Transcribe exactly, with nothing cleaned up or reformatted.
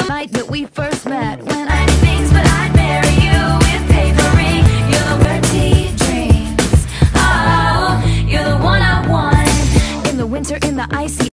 night that we first met, when I did things, but I'd marry you with paper ring. You're the dirty dreams. Oh, you're the one I want. in the winter, in the icy